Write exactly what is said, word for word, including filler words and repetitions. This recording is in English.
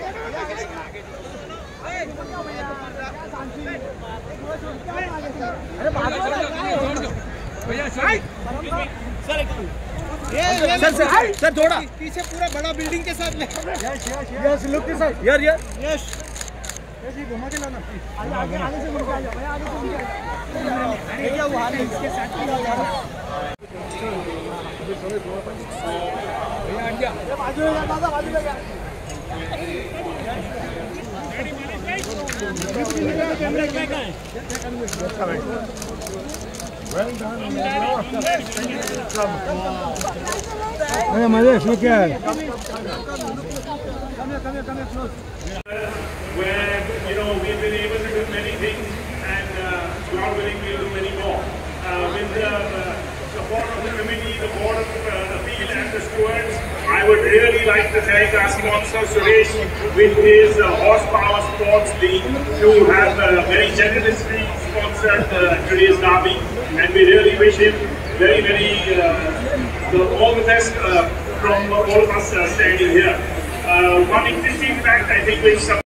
Sir sir sir थोड़ा पीछे पूरा बड़ा बिल्डिंग के साथ yes yes look this side यार यार यस यस ये घुमा के लाना आगे आगे आगे से घुमा के आ जाओ भैया आगे से घुमा के आ जाओ ये क्या हुआ है इसके साथ भैया आ गया बाजू में दादा बाजू में गया कैमरा क्या है well done अरे मजे इसमें क्या है where you know we've been able to do many things and uh, God willing we'll do many more uh, with the uh, support of the committee, the board of uh, appeal and the stewards. I would really like to thank our sponsor Suresh with his uh, Horsepower Sports League who have uh, very generously sponsored uh, today's derby, and we really wish him very very uh, the, all the best uh, from all of us uh, standing here. Uh, one interesting fact I think which